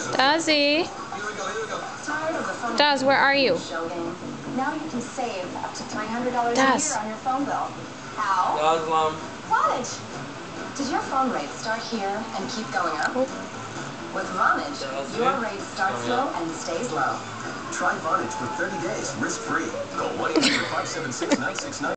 Dazzy. Daz, where are you? Now you can save up to $300 Daz. a year on your phone bill. How? Dhaslim. Vonage. Does your phone rate start here and keep going up? With Vonage, your rate starts low and stays low. Try Vonage for 30 days, risk-free. Call 1-800-576-969.